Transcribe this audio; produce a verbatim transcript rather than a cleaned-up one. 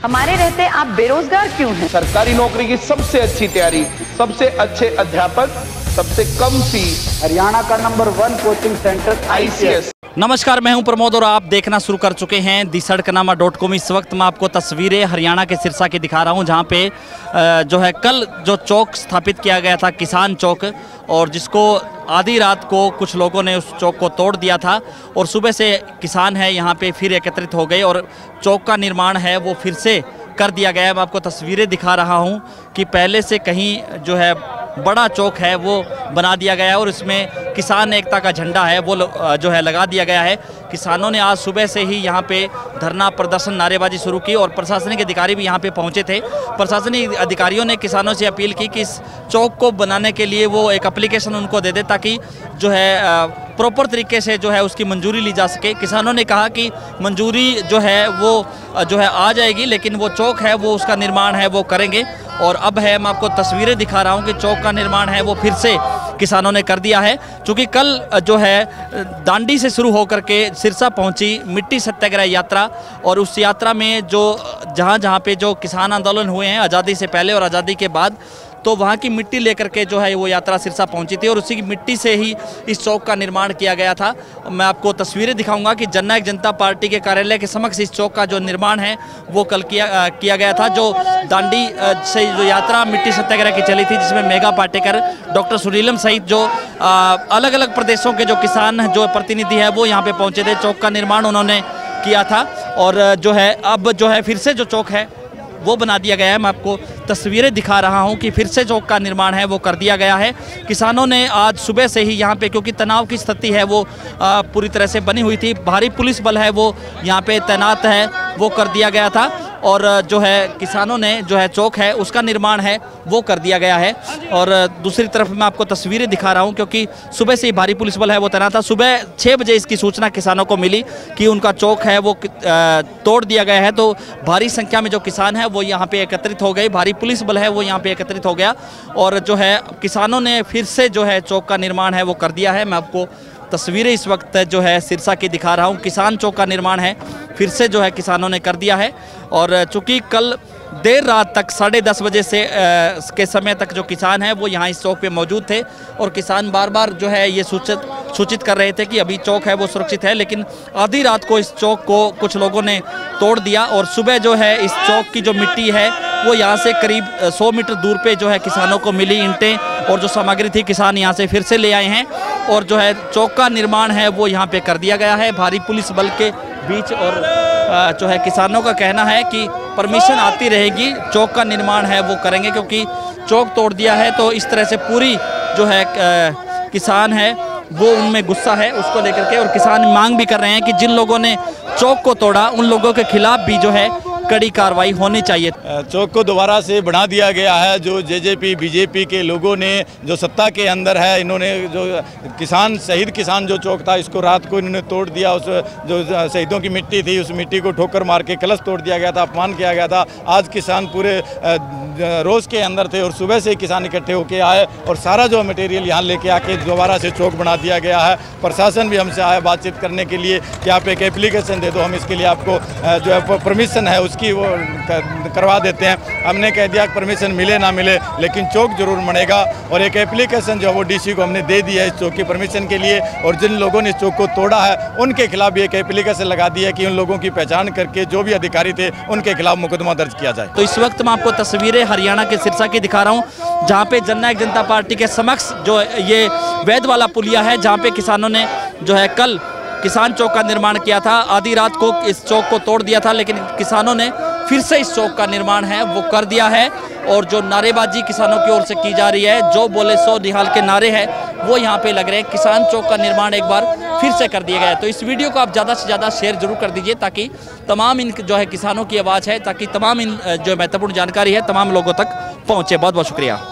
हमारे रहते आप बेरोजगार क्यों हैं? सरकारी नौकरी की सबसे अच्छी तैयारी, सबसे अच्छे अध्यापक, सबसे कम फीस, हरियाणा का number one coaching centre I C S. नमस्कार, मैं हूं प्रमोद और आप देखना शुरू कर चुके हैं दी सड़कनामा डॉट कॉम। इस वक्त मैं आपको तस्वीरें हरियाणा के सिरसा की दिखा रहा हूं, जहां पे जो है कल जो चौक स्थापित किया गया था, किसान चौक, और जिसको आधी रात को कुछ लोगों ने उस चौक को तोड़ दिया था और सुबह से किसान है यहाँ पे फिर एकत्रित हो गए और चौक का निर्माण है वो फिर से कर दिया गया है। मैं आपको तस्वीरें दिखा रहा हूँ कि पहले से कहीं जो है बड़ा चौक है वो बना दिया गया है और इसमें किसान एकता का झंडा है वो जो है लगा दिया गया है। किसानों ने आज सुबह से ही यहाँ पे धरना प्रदर्शन, नारेबाजी शुरू की और प्रशासनिक अधिकारी भी यहाँ पे पहुँचे थे। प्रशासनिक अधिकारियों ने किसानों से अपील की कि इस चौक को बनाने के लिए वो एक एप्लीकेशन उनको दे दे ताकि जो है प्रॉपर तरीके से जो है उसकी मंजूरी ली जा सके। किसानों ने कहा कि मंजूरी जो है वो जो है आ जाएगी, लेकिन वो चौक है वो उसका निर्माण है वो करेंगे। और अब है, मैं आपको तस्वीरें दिखा रहा हूँ कि चौक का निर्माण है वो फिर से किसानों ने कर दिया है। चूँकि कल जो है दांडी से शुरू होकर के सिरसा पहुंची मिट्टी सत्याग्रह यात्रा, और उस यात्रा में जो जहां जहां पे जो किसान आंदोलन हुए हैं आज़ादी से पहले और आज़ादी के बाद, तो वहाँ की मिट्टी लेकर के जो है वो यात्रा सिरसा पहुंची थी और उसी की मिट्टी से ही इस चौक का निर्माण किया गया था। मैं आपको तस्वीरें दिखाऊंगा कि जननायक जनता पार्टी के कार्यालय के समक्ष इस चौक का जो निर्माण है वो कल किया आ, किया गया था। जो दांडी से जो यात्रा मिट्टी सत्याग्रह की चली थी, जिसमें मेघा पाटेकर, डॉक्टर सुनीलम सहित जो आ, अलग अलग प्रदेशों के जो किसान जो प्रतिनिधि है वो यहाँ पे पहुँचे थे। चौक का निर्माण उन्होंने किया था और जो है अब जो है फिर से जो चौक है वो बना दिया गया है। मैं आपको तस्वीरें दिखा रहा हूं कि फिर से चौक का निर्माण है वो कर दिया गया है। किसानों ने आज सुबह से ही यहाँ पे, क्योंकि तनाव की स्थिति है वो आ, पूरी तरह से बनी हुई थी, भारी पुलिस बल है वो यहाँ पे तैनात है वो कर दिया गया था और जो है किसानों ने जो है चौक है उसका निर्माण है वो कर दिया गया है। और दूसरी तरफ मैं आपको तस्वीरें दिखा रहा हूं क्योंकि सुबह से ही भारी पुलिस बल है वो तैनात था। सुबह छः बजे इसकी सूचना किसानों को मिली कि उनका चौक है वो तोड़ दिया गया है, तो भारी संख्या में जो किसान हैं वो यहाँ पे एकत्रित हो गए, भारी पुलिस बल है वो यहाँ पे एकत्रित हो गया और जो है किसानों ने फिर से जो है चौक का निर्माण है वो कर दिया है। मैं आपको तस्वीरें इस वक्त जो है सिरसा की दिखा रहा हूँ। किसान चौक का निर्माण है फिर से जो है किसानों ने कर दिया है और चूँकि कल देर रात तक साढ़े दस बजे से आ, के समय तक जो किसान हैं वो यहाँ इस चौक पे मौजूद थे और किसान बार बार जो है ये सूचित सूचित कर रहे थे कि अभी चौक है वो सुरक्षित है, लेकिन आधी रात को इस चौक को कुछ लोगों ने तोड़ दिया और सुबह जो है इस चौक की जो मिट्टी है वो यहाँ से करीब सौ मीटर दूर पे जो है किसानों को मिली। ईंटें और जो सामग्री थी किसान यहाँ से फिर से ले आए हैं और जो है चौक का निर्माण है वो यहाँ पे कर दिया गया है भारी पुलिस बल के बीच। और जो है किसानों का कहना है कि परमिशन आती रहेगी, चौक का निर्माण है वो करेंगे, क्योंकि चौक तोड़ दिया है तो इस तरह से पूरी जो है किसान है वो उनमें गुस्सा है उसको लेकर के। और किसान मांग भी कर रहे हैं कि जिन लोगों ने चौक को तोड़ा उन लोगों के खिलाफ भी जो है कड़ी कार्रवाई होनी चाहिए। चौक को दोबारा से बढ़ा दिया गया है। जो J J P B J P के लोगों ने जो सत्ता के अंदर है, इन्होंने जो किसान शहीद किसान जो चौक था इसको रात को इन्होंने तोड़ दिया। उस जो शहीदों की मिट्टी थी उस मिट्टी को ठोकर मार के कलश तोड़ दिया गया था, अपमान किया गया था। आज किसान पूरे रोज़ के अंदर थे और सुबह से किसान इकट्ठे होके आए और सारा जो मटेरियल यहाँ लेके आके दोबारा से चौक बना दिया गया है। प्रशासन भी हमसे आया बातचीत करने के लिए कि आप एक एप्लीकेशन दे दो, हम इसके लिए आपको जो है परमिशन है उसकी वो करवा देते हैं। हमने कह दिया परमिशन मिले ना मिले लेकिन चौक जरूर बनेगा और एक एप्लीकेशन जो है वो डी सी को हमने दे दी है इस चौक की परमिशन के लिए। और जिन लोगों ने इस चौक को तोड़ा है उनके खिलाफ भी एक एप्लीकेशन लगा दी है कि उन लोगों की पहचान करके जो भी अधिकारी थे उनके खिलाफ मुकदमा दर्ज किया जाए। तो इस वक्त मैं आपको तस्वीरें हरियाणा के सिरसा की दिखा रहा हूँ, जहाँ पे जननायक जनता पार्टी के समक्ष जो ये वैद वाला पुलिया है, जहाँ पे किसानों ने जो है कल किसान चौक का निर्माण किया था। आधी रात को इस चौक को तोड़ दिया था, लेकिन किसानों ने फिर से इस चौक का निर्माण है वो कर दिया है। और जो नारेबाजी किसानों की ओर से की जा रही है, जो बोले सो निहाल के नारे हैं वो यहाँ पे लग रहे हैं। किसान चौक का निर्माण एक बार फिर से कर दिया गया है। तो इस वीडियो को आप ज़्यादा से ज़्यादा शेयर जरूर कर दीजिए ताकि तमाम इन जो है किसानों की आवाज़ है, ताकि तमाम इन जो महत्वपूर्ण जानकारी है तमाम लोगों तक पहुँचे। बहुत बहुत शुक्रिया।